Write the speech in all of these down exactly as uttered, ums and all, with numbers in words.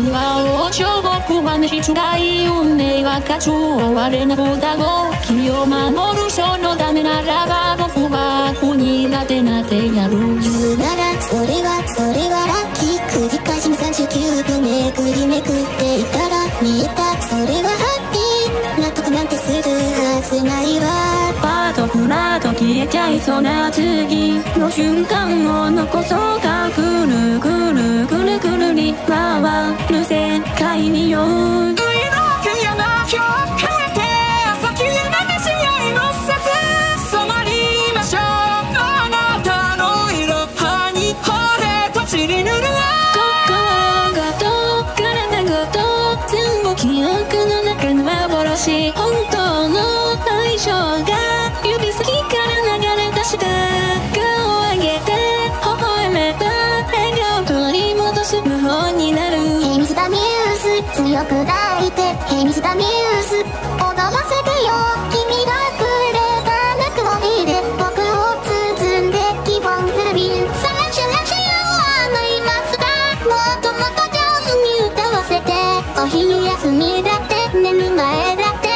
は王将僕は召使い運命は勝つ哀れな子だろう君を守るそのためならば僕は苦苦手な手やる言うならそれはそれはラッキー繰り返しにさんじゅうきゅうびょうめくりめくっていたら見えたそれはハッピー納得なんてするはずないわパートフラーと消えちゃいそうな次の瞬間を残そうかくるくるくるくるに回る世界によ本当の愛情が指先から流れ出した顔を上げて微笑めば笑顔取り戻す無法になるヘミスタミュース強く抱いてヘミスタミュース踊らせてよ君が来れば泣くを見れ僕を包んで希望フルビルさらしらしは縫いますがもっともっと上手に歌わせてお昼休みだって寝る前だって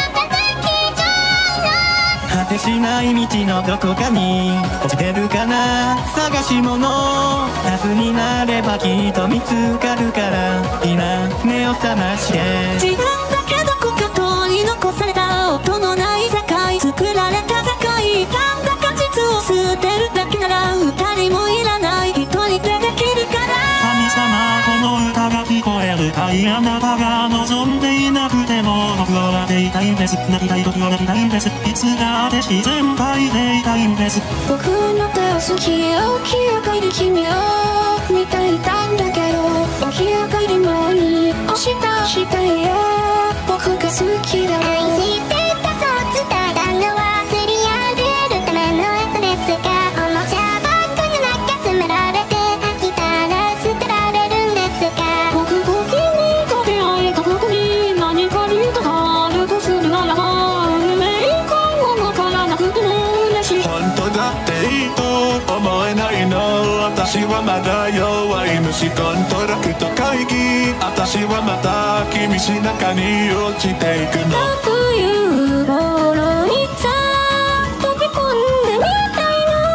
果てしない道のどこかに落ちてるかな探し物夏になればきっと見つかるから今目を覚まして自分だけどこか遠に残された音のない世界作られた世界なんだか実を捨てるだけなら二人もいらない一人でできるから神様この歌が聞こえるかいあなたが望んでいなくても僕は待っていたいんです泣きたい時は泣きたいんですいつだって自然体でいたいんです僕の手を好きよ起き上がり君を見ていたんだけど起き上がり前に押したしたいよ僕が好きだ愛してたそう伝えたのは釣り上げるためのやつですがおもちゃばっかりなきゃ詰められて飽きたら捨てられるんですが僕と君と出会えた僕に何かにとかあるとするならば運命感をわからなくても嬉しい本当だっていいと思えないの私はまだ弱い虫コントラクト会議私はまた君しなかに落ちていくのという頃にさ飛び込んでみたいの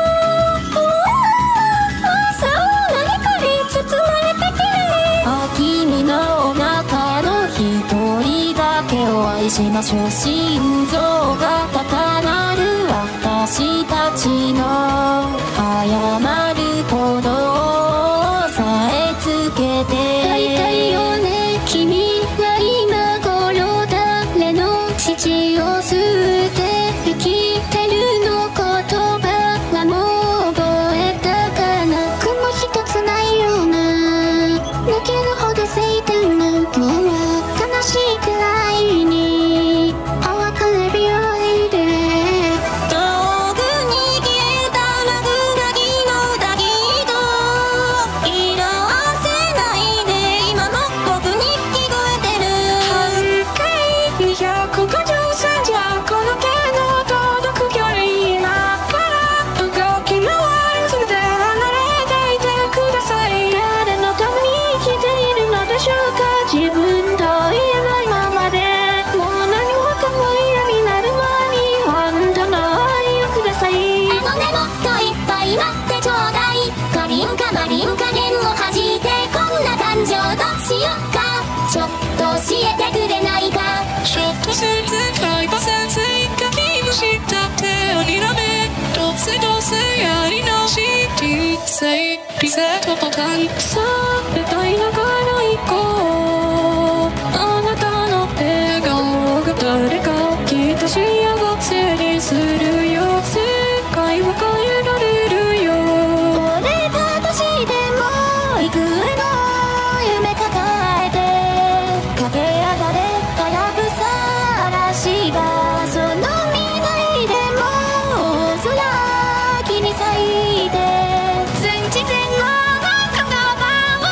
朝を何かに包まれてきれあ君の中の一人だけを愛しましょう心臓が高鳴る私たちの謝る鼓動さえつけて大体よね君は今頃誰の父を吸って生きてるの言葉はもう覚えたかな雲一つないような泣けるほど晴天な今日は悲しいくらいにお別れ日をいで遠くに消えたラグラギのだけど色あせないで今も僕に聞こえてる半径にひゃくごじゅうセンチはこの手の届く距離今から動き回る全て離れていてください誰のために生きているのでしょうか自分と言えないままでもう何もかも嫌になる前に本当の愛をくださいあのねもっといっぱい待ってちょうだいカリンカマリン加減を弾いてこんな感情どうしよっかちょっと教えてくれないかちょっと切ない場先生が気もした手をにらめどうせどうせやり直し人生リセットボタンさあ歌いながら行こうあなたの笑顔が誰かをきっと幸せにするよ世界は変えられるよ俺が年でも幾重の夢抱えて駆け上がれはやぶさ嵐がその未来でも大空気に咲いて全知全能の言葉を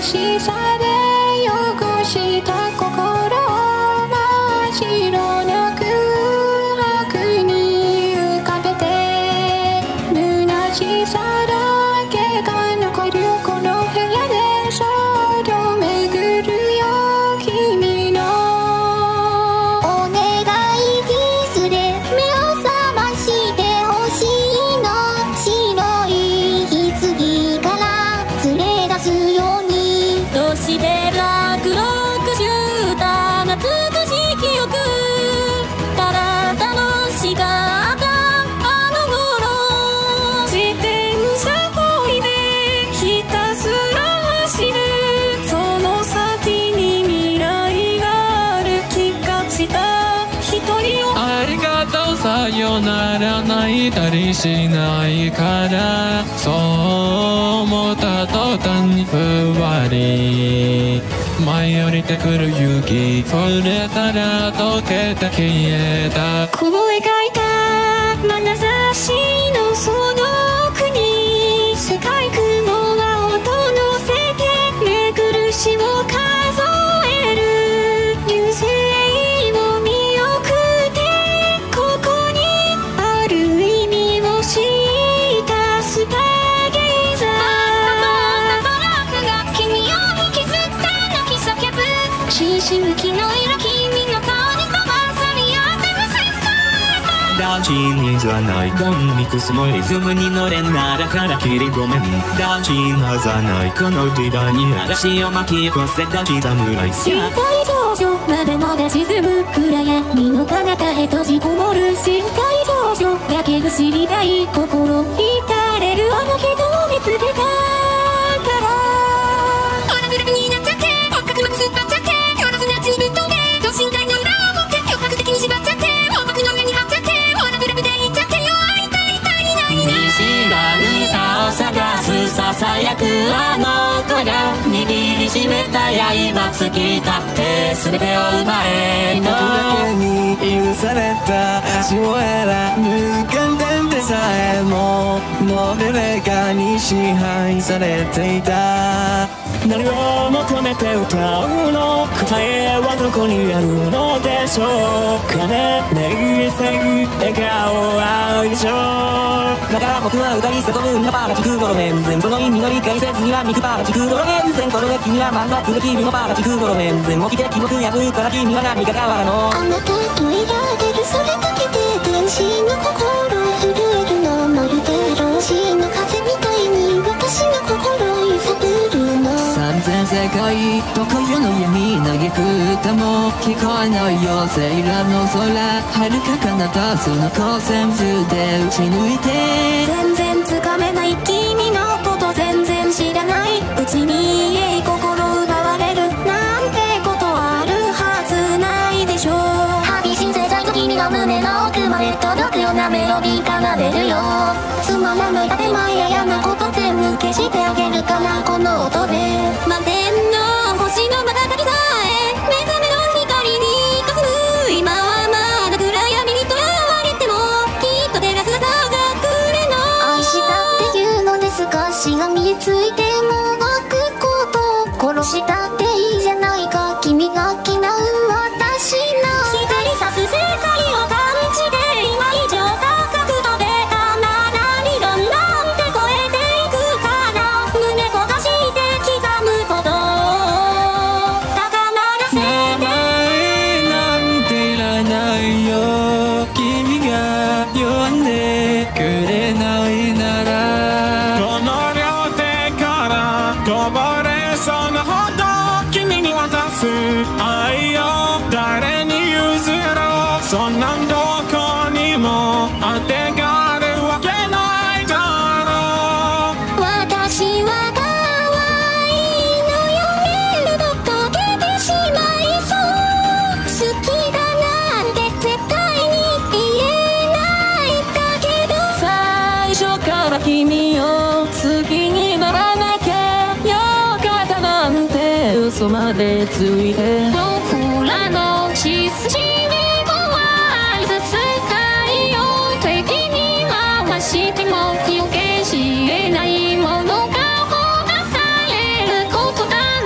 しさで汚した心を真っ白な空白に浮かべて虚しさだけが残るこの部屋でそっと巡るよ君のお願いキスで目を覚ましてほしいの白い棺から連れ出すようにどうして落録した懐かしい記憶ただ楽しかったあの頃自転車こいでひたすら走るその先に未来がある気がした一人をありがとうさよなら泣いたりしないからそう思った途端にふわり舞い降りてくる雪触れたら溶けて消えたこう描いた眼差しのその奥に世界雲が音乗せて目苦しを数える流星を見送ってここにある意味を知ったスターゲイザーバラクが君を引きずって泣き叫ぶ新しぶきの色君の顔に飛ばさり合ってむせ団地にじゃないドンミクスのリズムに乗れんならから切りごめん団地なざないこの時代に嵐を巻き起こせ団地侍死体頂上までまで沈む暗闇の彼方へ閉じこもる死体頂上だけが知りたい心至れるあの人を見つけたからオラブラブになっちゃって骨格まくすっぱっちゃって今日の砂地ぶっ飛んで等身大の裏を持って脅迫的に縛っちゃって王国の上に張っちゃってオラブラブでいっちゃってよ会いたいたいないない見知らぬ歌を探すささやくあの子が握りしめた刃突き立って全てを奪えの僕だけに許された足を選ぶ感電でさえももう誰かに支配されていた何を求めて歌うの答えはどこにあるのでしょうかね冷静笑顔愛情だから僕は歌い叫ぶんだパラチクドロメン全その意味の理解せずにはミクパラチクドロメン全この君は満足できるのパラチクドロメン全起きて記憶破るから君は何か変わらのあなたといられるそれだけで天使の心震えるのまるで老子の風みたいに私の心揺さぶるの三千世界どこよの闇嘆く歌も聞こえないよセイラの空遥か彼方その光線中で打ち抜いて全然つかめない君のこと全然知らないうちに心奪われるなんてことあるはずないでしょう旅しせたいと君の胸の奥まで届くようなメロディー奏でるよつまらない建前や嫌なこと全部消してあげるかなこの音で満天の星の瞬きさえ目覚めの光にかすむ今はまだ暗闇にとらわれてもきっと照らす朝が来るの愛したっていうのですがしがみついてもがくこと殺したっていいじゃないか君が嫌う私の光さす世界を感じて今以上高く飛べたなら理論なんて超えていくから胸焦がして刻むこと高鳴らせてなんていらないよ君が呼んでくれないならこの両手からこぼれそうなほど君に渡す愛を誰に譲ろうそんなんどこにも当てがあるわけないだろう私は可愛いのよメロド溶けてしまいそう好きだなんて絶対に言えないんだけど最初から君を好きにならなきゃよかったなんて嘘までついて僕らの血筋に壊れ世界を敵に回しても余計しえないものがほがされることだ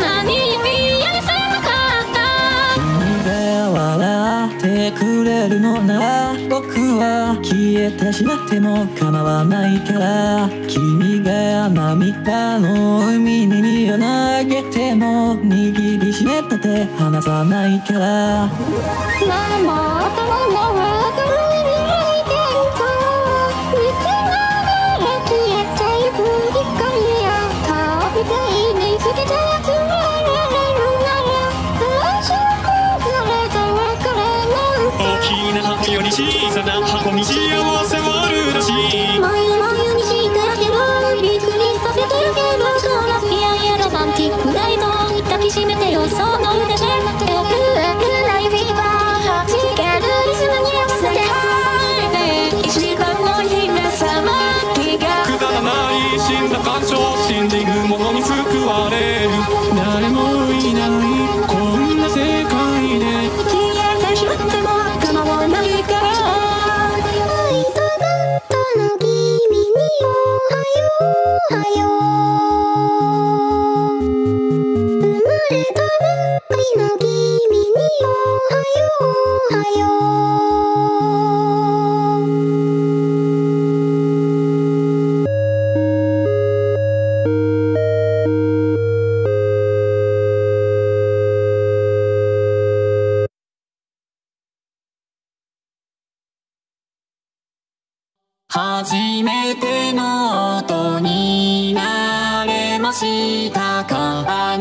は消えてしまっても構わないから、君が涙の海に身を投げても握りしめた手離さないから。 何も頭のわからない未来伝統、見つめられ消えてゆく光や旅で見つけて集められるなら、安心された別れの大きな箱より小さな箱に幸せはあるらしい。 眉眉にしてあげる、びっくりさせてるけど、そらいやいやロマンティックな糸抱きしめてよその腕で。 ライフィーバーはじけるリズムに合わせて一番の姫様気がくだらない死んだ感情、信じる者に救われる。 誰もいないこんな世界で消えてしまっても構わないから。 会いたかったの君におはようおはよう、生まれたばっかりの君におはようおはよ初めての音になれましたか。